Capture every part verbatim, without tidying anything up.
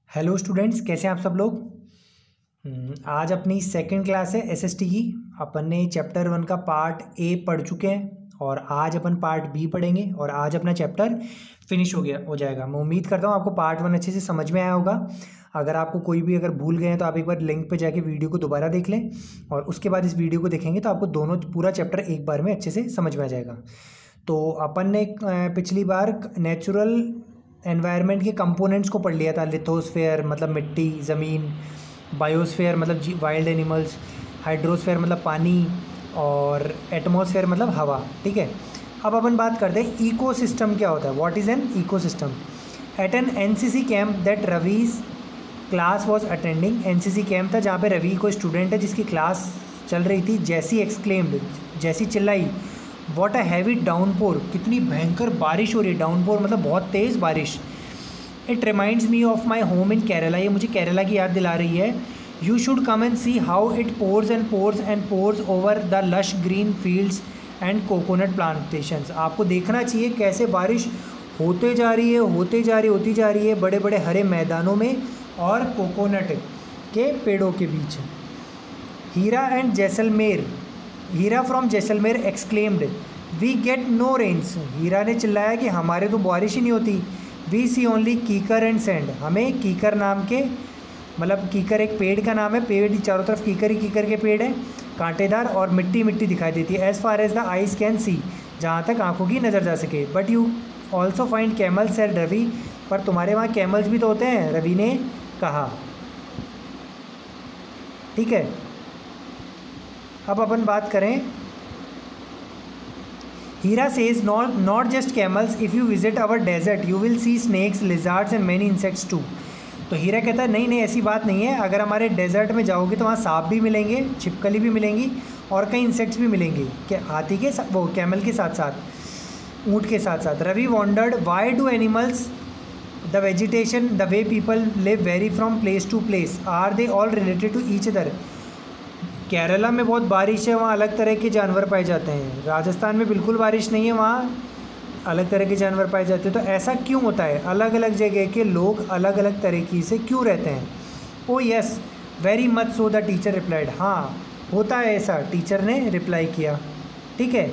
Hello students, कैसे हैं आप सब लोग। हम्म, आज अपनी सेकंड क्लास है एसएसटी की। अपन ने चैप्टर वन का पार्ट ए पढ़ चुके हैं और आज अपन पार्ट बी पढ़ेंगे और आज अपना चैप्टर फिनिश हो गया हो जाएगा। मैं उम्मीद करता हूँ आपको पार्ट वन अच्छे से समझ में आया होगा। अगर आपको कोई भी अगर भूल गए हैं तो आप एक बार लिंक पे जाके वीडियो को दोबारा देख लें और उसके बाद इस वीडियो को देखेंगे तो आपको दोनों पूरा चैप्टर एक बार में अच्छे से समझ में आ जाएगा। तो अपन ने पिछली बार नेचुरल एनवायरनमेंट के कंपोनेंट्स को पढ़ लिया था। लिथोस्फेयर मतलब मिट्टी ज़मीन, बायोस्फेयर मतलब वाइल्ड एनिमल्स, हाइड्रोस्फेयर मतलब पानी और एटमॉस्फेयर मतलब हवा। ठीक है, अब अपन बात करते हैं इकोसिस्टम क्या होता है। What is an ecosystem. At an NCC camp that Ravi's class was attending. NCC camp था जहाँ पे रवि कोई स्टूडेंट है जिसकी क्लास चल रही थी। जैसी एक्सक्लेम्ड, जैसी चिल्लाई, वॉट अ हैवी डाउनपोर, कितनी भयंकर बारिश हो रही है। डाउनपोर मतलब बहुत तेज़ बारिश। It reminds me of my home in Kerala, ये मुझे केरला की याद दिला रही है। You should come and see how it pours and pours and pours over the lush green fields and coconut plantations. आपको देखना चाहिए कैसे बारिश होते जा रही है होते जा रही होती जा रही है बड़े बड़े हरे मैदानों में और कोकोनट के पेड़ों के बीच। Heera and Jaisalmer, Heera from Jaisalmer exclaimed, we get no rains. Heera ने चिल्लाया कि हमारे तो बारिश ही नहीं होती। We see only kikar and sand, हमें कीकर नाम के, मतलब कीकर एक पेड़ का नाम है, पेड़ चारों तरफ कीकर ही कीकर के पेड़ हैं, कांटेदार, और मिट्टी मिट्टी दिखाई देती है। As far as the eyes can see, जहाँ तक आंखों की नज़र जा सके। But you also find camels and Ravi, पर तुम्हारे वहाँ कैमल्स भी तो होते हैं, रवि ने कहा। ठीक है, अब अपन बात करें। Heera says not not just camels, if you visit our desert you will see snakes, lizards and many insects too. तो हीरा कहता है नहीं नहीं ऐसी बात नहीं है, अगर हमारे डेजर्ट में जाओगे तो वहाँ सांप भी मिलेंगे, छिपकली भी मिलेंगी और कई इंसेक्ट्स भी मिलेंगे। क्या हाथी के साथ, वो कैमल के साथ साथ, ऊँट के साथ साथ। Ravi wondered why do animals the vegetation the way people live vary from place to place, are they all related to each other. Kerala में बहुत बारिश है, वहाँ अलग तरह के जानवर पाए जाते हैं। राजस्थान में बिल्कुल बारिश नहीं है, वहाँ अलग तरह के जानवर पाए जाते हैं। तो ऐसा क्यों होता है, अलग अलग जगह के लोग अलग अलग तरीके से क्यों रहते हैं। Oh yes very much so, the teacher replied, हाँ होता है ऐसा, टीचर ने रिप्लाई किया। ठीक है,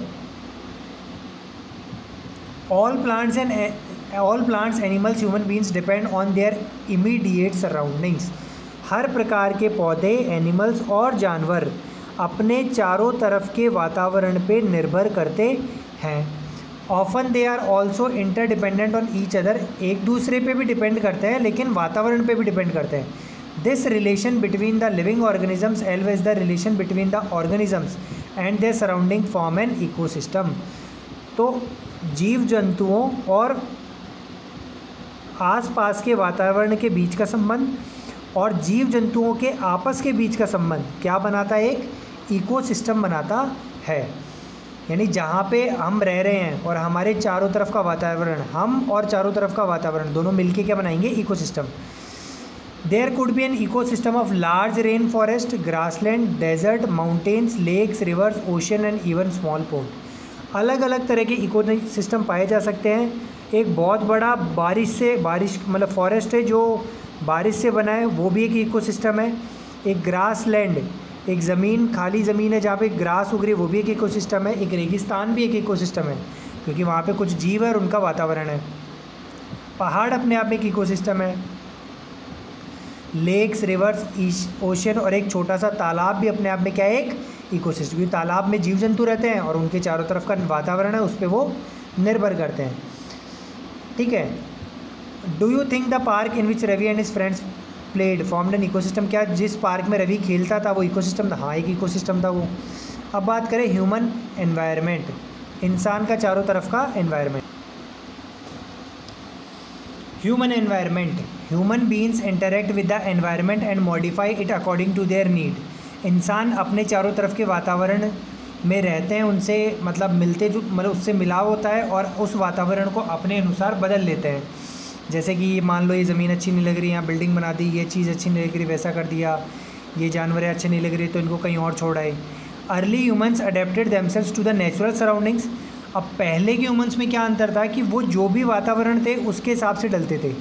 all plants and all plants animals human beings depend on their immediate surroundings. हर प्रकार के पौधे, एनिमल्स और जानवर अपने चारों तरफ के वातावरण पे निर्भर करते हैं। Often they are also interdependent on each other, एक दूसरे पे भी डिपेंड करते हैं लेकिन वातावरण पे भी डिपेंड करते हैं। This relation between the living organisms always the relation between the organisms and their surrounding form an ecosystem. तो जीव जंतुओं और आसपास के वातावरण के बीच का संबंध और जीव जंतुओं के आपस के बीच का संबंध क्या बनाता है, एक इकोसिस्टम बनाता है। यानी जहाँ पे हम रह रहे हैं और हमारे चारों तरफ का वातावरण, हम और चारों तरफ का वातावरण दोनों मिलके क्या बनाएंगे, ecosystem. There could be an ecosystem of large rain forest, grassland, desert, mountains, lakes, rivers, ocean and even small pond. अलग अलग तरह के इको सिस्टम पाए जा सकते हैं। एक बहुत बड़ा बारिश से बारिश मतलब फॉरेस्ट है जो बारिश से बना है, वो भी एक इकोसिस्टम है। एक ग्रास लैंड, एक ज़मीन, खाली ज़मीन है जहाँ पे ग्रास उग रही है, वो भी एक इकोसिस्टम है। एक रेगिस्तान भी एक इकोसिस्टम है क्योंकि वहाँ पे कुछ जीव है और उनका वातावरण है। पहाड़ अपने आप में एक इकोसिस्टम है। लेक्स, रिवर्स, ओशन और एक छोटा सा तालाब भी अपने आप में क्या है, एक इकोसिस्टम। क्योंकि तालाब में जीव जंतु रहते हैं और उनके चारों तरफ का वातावरण है, उस पर वो निर्भर करते हैं। ठीक है, do you think the park in which Ravi and his friends played formed an ecosystem, क्या जिस पार्क में रवि खेलता था वो इकोसिस्टम था। हाँ एक इकोसिस्टम था वो। अब बात करें ह्यूमन एनवायरनमेंट, इंसान का चारों तरफ का environment. Human environment, human beings interact with the environment and modify it according to their need. इंसान अपने चारों तरफ के वातावरण में रहते हैं, उनसे मतलब मिलते जो मतलब उससे मिलाव होता है और उस वातावरण को अपने अनुसार बदल लेते हैं। जैसे कि मान लो ये ज़मीन अच्छी नहीं लग रही, यहाँ बिल्डिंग बना दी, ये चीज़ अच्छी नहीं लग रही वैसा कर दिया, ये जानवर अच्छे नहीं लग रही तो इनको कहीं और छोड़ आए। Early humans adapted themselves to the natural surroundings. अब पहले के ह्यूमन्स में क्या अंतर था कि वो जो भी वातावरण थे उसके हिसाब से ढलते थे।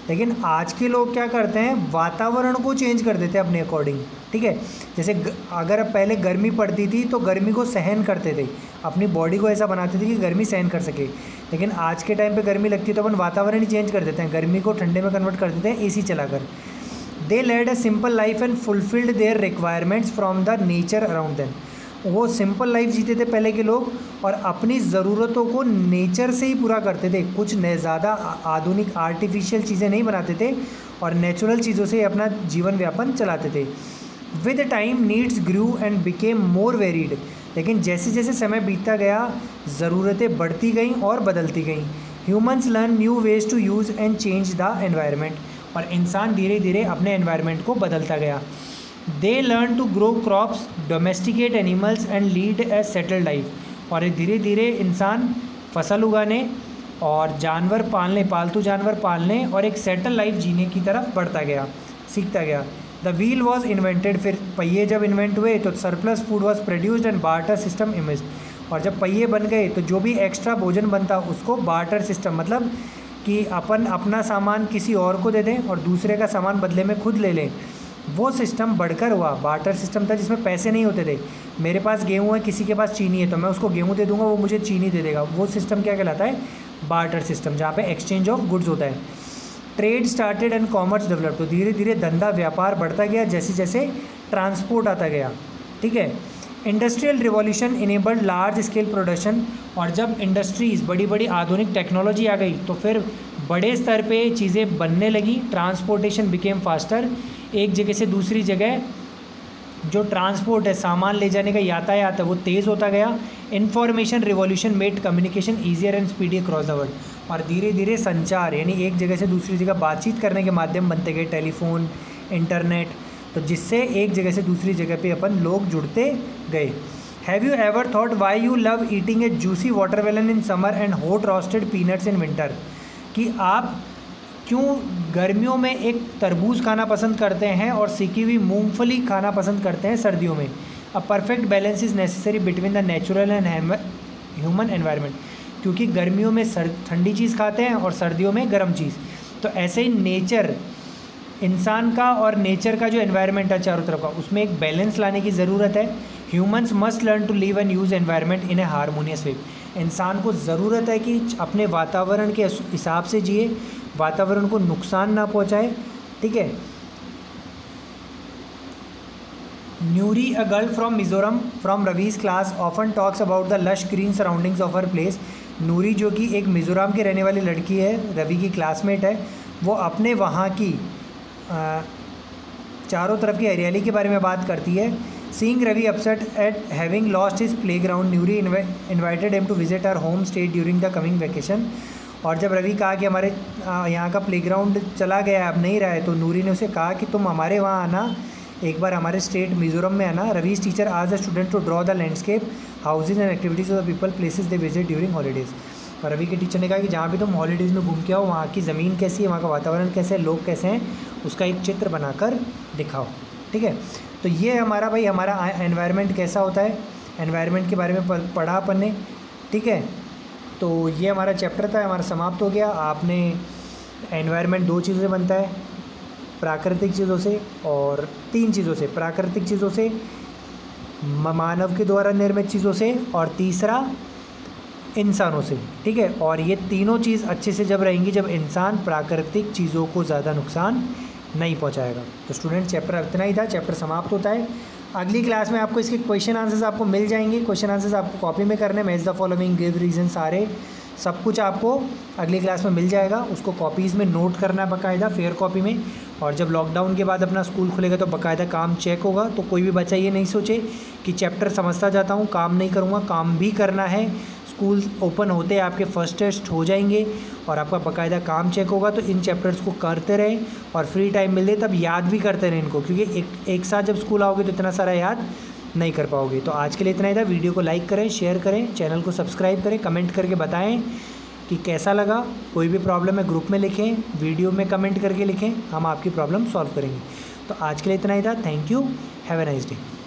लेकिन आज के लोग क्या करते हैं, वातावरण को चेंज कर देते हैं अपने अकॉर्डिंग, ठीक है। जैसे ग, अगर पहले गर्मी पड़ती थी तो गर्मी को सहन करते थे, अपनी बॉडी को ऐसा बनाते थे कि गर्मी सहन कर सके। लेकिन आज के टाइम पे गर्मी लगती है तो अपन वातावरण ही चेंज कर देते हैं, गर्मी को ठंडे में कन्वर्ट कर देते हैं एसी चलाकर। They led a simple life and fulfilled their requirements from the nature around them. वो सिंपल लाइफ जीते थे पहले के लोग और अपनी ज़रूरतों को नेचर से ही पूरा करते थे, कुछ न ज़्यादा आधुनिक आर्टिफिशियल चीज़ें नहीं बनाते थे और नेचुरल चीज़ों से अपना जीवन यापन चलाते थे। With time needs grew and became more varied. लेकिन जैसे जैसे समय बीतता गया ज़रूरतें बढ़ती गईं और बदलती गईं। Humans learn new ways to use and change the environment. और इंसान धीरे धीरे अपने एनवायरनमेंट को बदलता गया। They learn to grow crops, domesticate animals and lead a settled life. और धीरे धीरे इंसान फसल उगाने और जानवर पालने, पालतू जानवर पालने और एक सेटल लाइफ जीने की तरफ बढ़ता गया, सीखता गया। The wheel was invented. फिर पहिए जब इन्वेंट हुए तो surplus food was produced and barter system emerged. और जब पहिए बन गए तो जो भी एक्स्ट्रा भोजन बनता उसको बार्टर सिस्टम, मतलब कि अपन अपना सामान किसी और को दे दें और दूसरे का सामान बदले में खुद ले लें, वो सिस्टम बढ़कर हुआ। बार्टर सिस्टम था जिसमें पैसे नहीं होते थे। मेरे पास गेहूँ है, किसी के पास चीनी है, तो मैं उसको गेहूँ दे दूँगा, वो मुझे चीनी दे देगा। वो सिस्टम क्या कहलाता है? बार्टर सिस्टम, जहाँ पे एक्सचेंज ऑफ गुड्स होता है। Trade started and commerce develop. तो धीरे धीरे धंधा व्यापार बढ़ता गया जैसे जैसे ट्रांसपोर्ट आता गया, ठीक है। Industrial revolution enabled large scale production. और जब इंडस्ट्रीज़, बड़ी बड़ी आधुनिक टेक्नोलॉजी आ गई तो फिर बड़े स्तर पे चीज़ें बनने लगी। Transportation became faster. एक जगह से दूसरी जगह जो ट्रांसपोर्ट है, सामान ले जाने का यातायात है, वो तेज़ होता गया। Information revolution made communication easier and speedy across the world. और धीरे धीरे संचार, यानी एक जगह से दूसरी जगह बातचीत करने के माध्यम बनते गए, टेलीफोन, इंटरनेट, तो जिससे एक जगह से दूसरी जगह पे अपन लोग जुड़ते गए। Have you ever thought why you love eating a juicy watermelon in summer and hot roasted peanuts in winter? कि आप क्यों गर्मियों में एक तरबूज खाना पसंद करते हैं और सिकी हुई मूंगफली खाना पसंद करते हैं सर्दियों में? A perfect balance is necessary between the natural and human environment. क्योंकि गर्मियों में सर ठंडी चीज़ खाते हैं और सर्दियों में गर्म चीज़, तो ऐसे ही नेचर, इंसान का और नेचर का जो एनवायरनमेंट है चारों तरफ का, उसमें एक बैलेंस लाने की ज़रूरत है। Humans must learn to live and use environment in a harmonious way. इंसान को ज़रूरत है कि अपने वातावरण के हिसाब से जिए, वातावरण को नुकसान ना पहुंचाए, ठीक है। Nuri, a girl from Mizoram from Ravi's class, often talks about the lush green surroundings of her place. Nuri जो कि एक मिज़ोरम की रहने वाली लड़की है, रवि की क्लासमेट है, वो अपने वहाँ की आ, चारों तरफ की हरियाली के बारे में बात करती है। Seeing Ravi upset at having lost his playground, Nuri invited him to visit our home state during the coming vacation. और जब रवि कहा कि हमारे यहाँ का प्लेग्राउंड चला गया है, अब नहीं रहा है, तो नूरी ने उसे कहा कि तुम हमारे वहाँ आना, एक बार हमारे स्टेट मिज़ोरम में आना। रवीज टीचर आज the student to draw the landscape, houses and activities of the people places they visit during holidays. और रवि के टीचर ने कहा कि जहाँ भी तुम हॉलीडेज़ में घूम के आओ, वहाँ की ज़मीन कैसी है, वहाँ का वातावरण कैसे है, लोग कैसे हैं, उसका एक चित्र बनाकर दिखाओ, ठीक है। तो ये हमारा भाई हमारा एनवायरनमेंट कैसा होता है, एनवायरनमेंट के बारे में पढ़ा अपन ने, ठीक है। तो ये हमारा चैप्टर था, हमारा समाप्त हो गया। आपने एनवायरनमेंट दो चीज़ों से बनता है, प्राकृतिक चीज़ों से और तीन चीज़ों से, प्राकृतिक चीज़ों से, मानव के द्वारा निर्मित चीज़ों से और तीसरा इंसानों से, ठीक है। और ये तीनों चीज़ अच्छे से जब रहेंगी जब इंसान प्राकृतिक चीज़ों को ज़्यादा नुकसान नहीं पहुंचाएगा। तो स्टूडेंट चैप्टर इतना ही था, चैप्टर समाप्त होता है। अगली क्लास में आपको इसके क्वेश्चन आंसर्स आपको मिल जाएंगे। क्वेश्चन आंसर्स आपको कॉपी में करने, match the following, give reason, सारे सब कुछ आपको अगली क्लास में मिल जाएगा। उसको कॉपीज़ में नोट करना है बाकायदा, फेयर कॉपी में। और जब लॉकडाउन के बाद अपना स्कूल खुलेगा तो बाकायदा काम चेक होगा। तो कोई भी बच्चा ये नहीं सोचे कि चैप्टर समझता जाता हूँ, काम नहीं करूँगा, काम भी करना है। स्कूल ओपन होते हैं आपके फ़र्स्ट टेस्ट हो जाएंगे और आपका बाकायदा काम चेक होगा। तो इन चैप्टर्स को करते रहें और फ्री टाइम मिले तब याद भी करते रहें इनको, क्योंकि एक एक साथ जब स्कूल आओगे तो इतना सारा याद नहीं कर पाओगे। तो आज के लिए इतना ही था। वीडियो को लाइक करें, शेयर करें, चैनल को सब्सक्राइब करें, कमेंट करके बताएं कि कैसा लगा। कोई भी प्रॉब्लम है ग्रुप में लिखें, वीडियो में कमेंट करके लिखें, हम आपकी प्रॉब्लम सॉल्व करेंगे। तो आज के लिए इतना ही था। Thank you, have a nice day.